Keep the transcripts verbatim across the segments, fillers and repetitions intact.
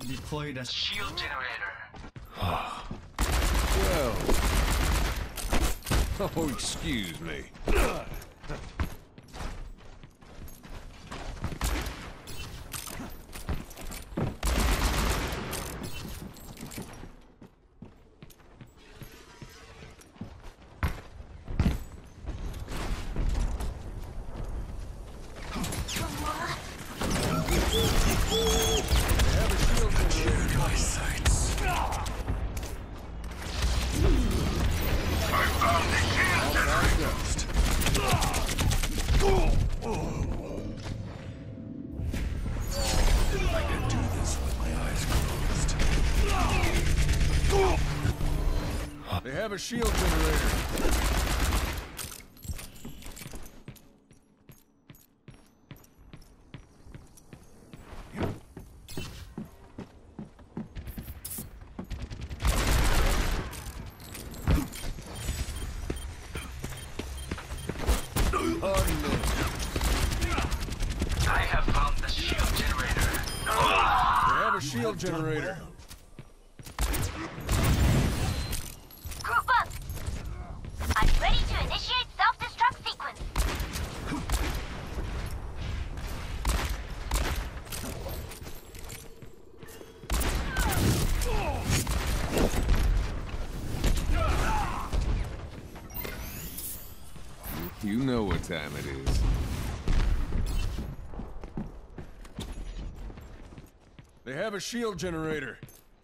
Deploy the shield generator. Well. Oh, excuse me. They have a shield generator. I have found the shield generator. They have a shield generator. Group up! I'm ready to initiate self-destruct sequence. You know what time it is. They have a shield generator.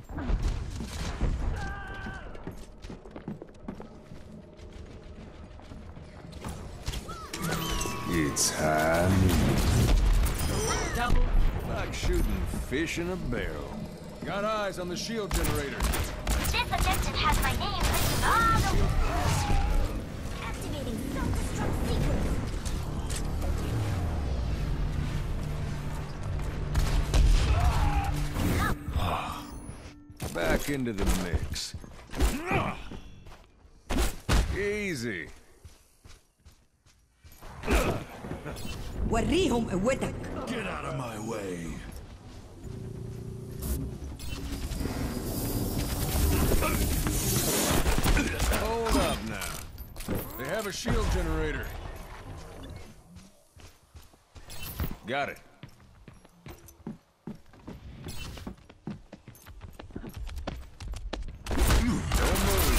It's high noon. Double. Like shooting fish in a barrel. Got eyes on the shield generator. This objective has my name written all over. Activating self-destruct sequence. Back into the mix. Easy. وريهم قوتك. Get out of my way. Hold up now. They have a shield generator. Got it. Don't move.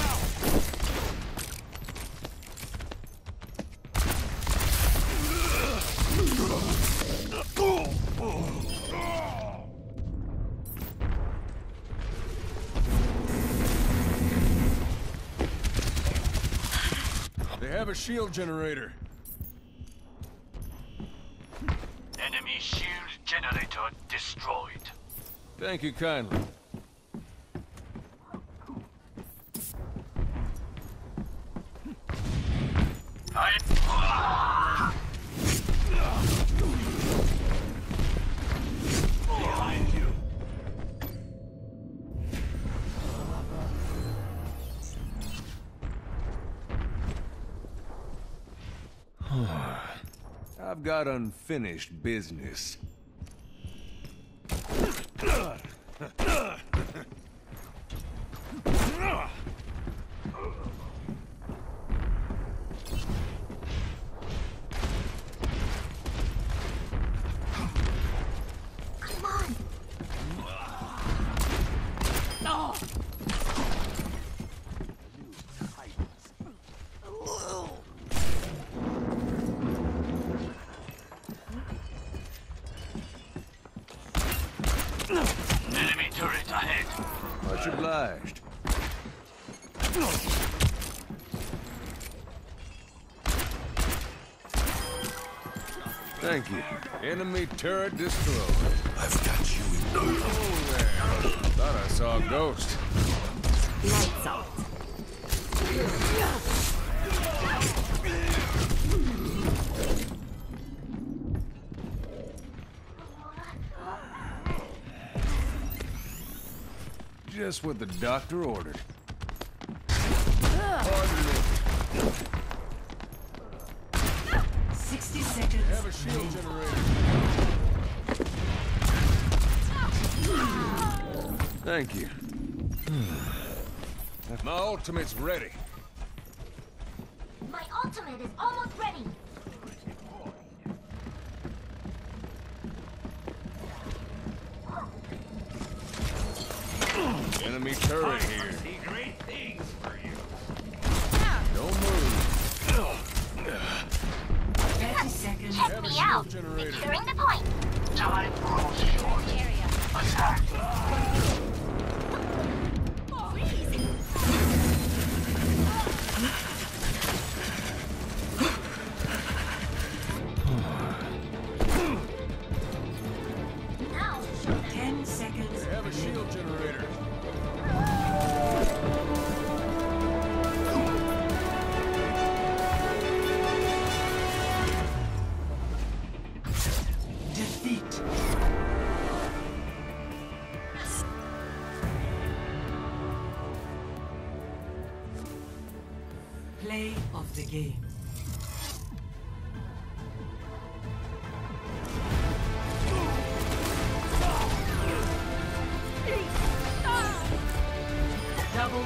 They have a shield generator. Enemy shield generator destroyed. Thank you kindly. I... Behind you. I've got unfinished business. Come on. No! Enemy turret ahead. Much obliged. Thank you. Enemy turret destroyed. I've got you in no. Oh, there. Thought I saw a ghost. Lights out. Just what the doctor ordered. Pardon me. sixty seconds. Have a shield generator. Thank you. My ultimate's ready. My ultimate is almost ready. Enemy turret here. See great things for you. Don't move. thirty seconds. Check Have a me shield out. generator. Securing the point. Time grows short. Attack. Now to show them. Ten seconds. Have a shield generator. Defeat. Play of the game. Double.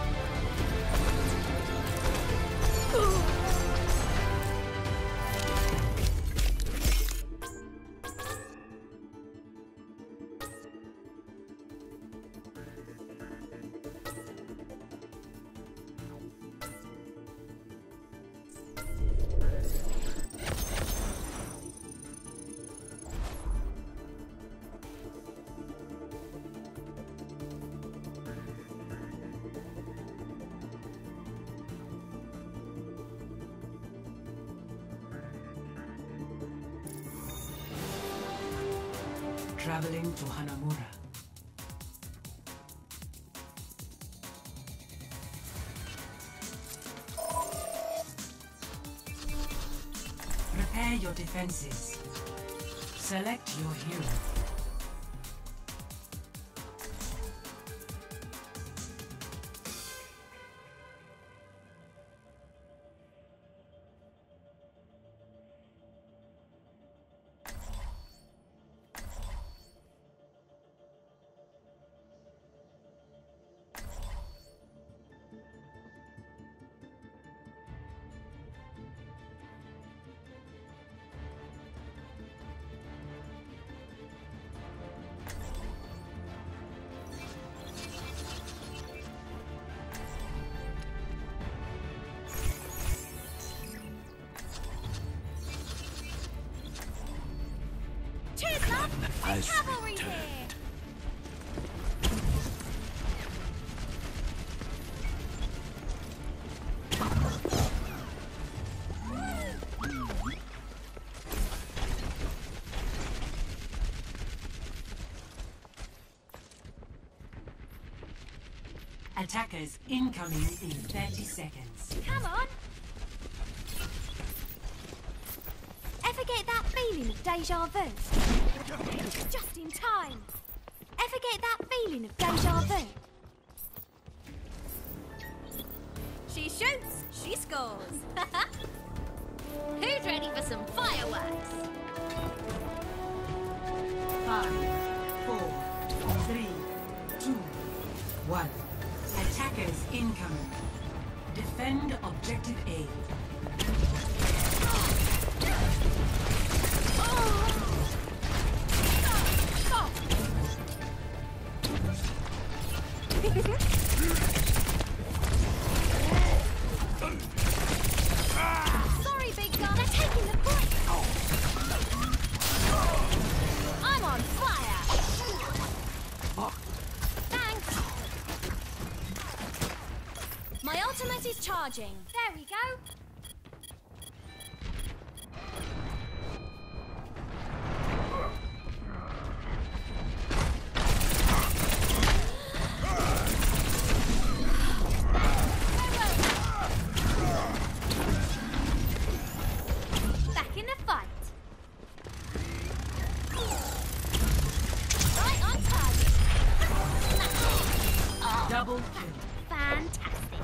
Traveling to Hanamura. Prepare your defenses. Select your hero. Cheers, love. There's cavalry here. Attackers incoming in thirty seconds. Come on. Ever get that feeling of deja vu? Just in time. Ever get that feeling of deja vu? She shoots, she scores. Who's ready for some fireworks? Five, four, three, two, one. Attackers incoming. Defend objective A. Sorry, big guy. They're taking the point. I'm on fire. Thanks. My ultimate is charging. There we go. Back in the fight. Right on target. Double kill. Fantastic.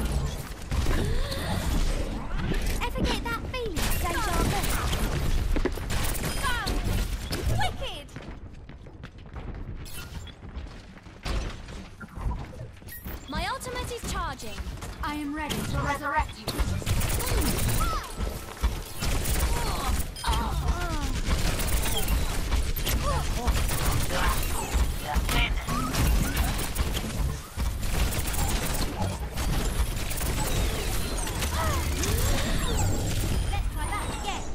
Ever get that feeling of deja vu? I am ready to resurrect you. Let's try that again.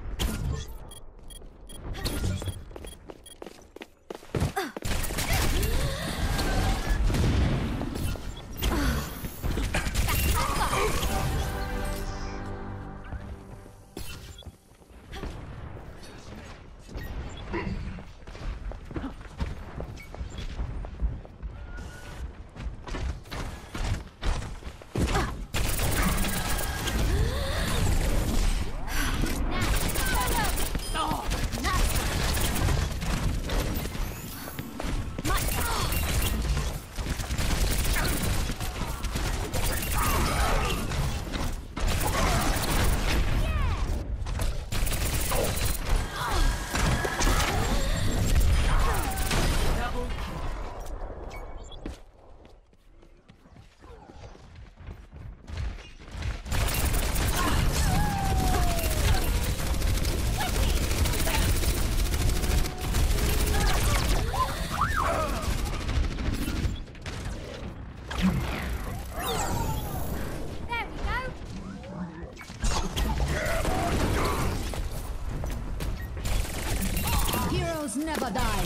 Never die.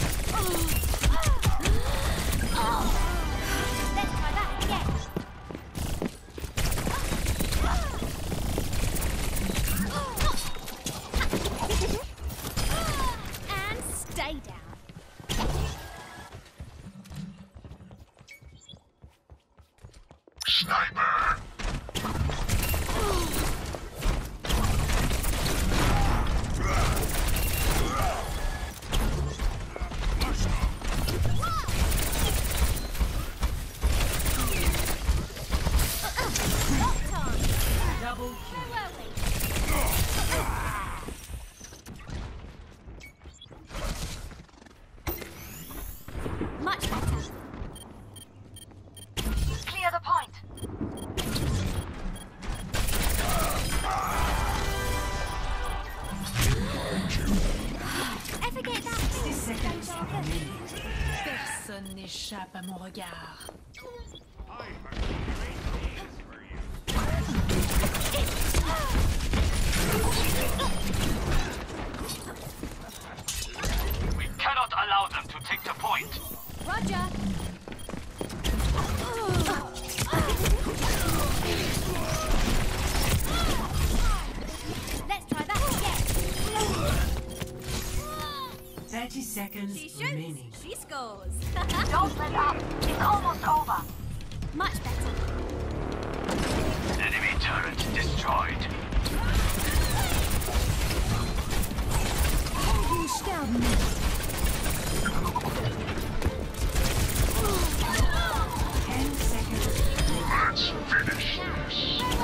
Let's try that again. And stay down. Sniper! Double kill. Much better. Clear the point. Ever get that sixty feeling seconds of deja vu? remaining. Personne n'échappe à mon regard. I have great things for you. We cannot allow them to take the point. Roger. Let's try that again. thirty seconds She shoots, remaining. she scores. Don't let up. It's almost over. Much better. Enemy turret destroyed. Die sterben nicht. Ten seconds. Let's finish this.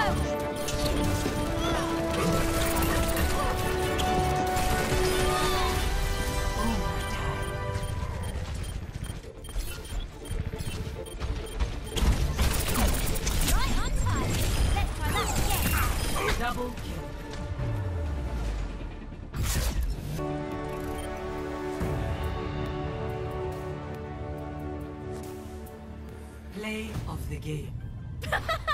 Right on time. Let's try that again. Double kill. Play of the game.